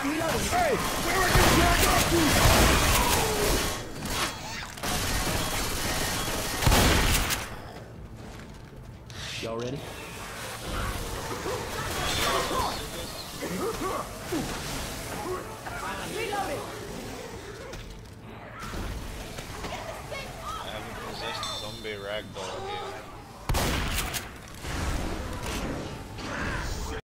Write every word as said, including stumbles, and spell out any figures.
Hey, where are you dragged off to? Y'all ready? Reloading. I haven't possessed zombie ragdoll again.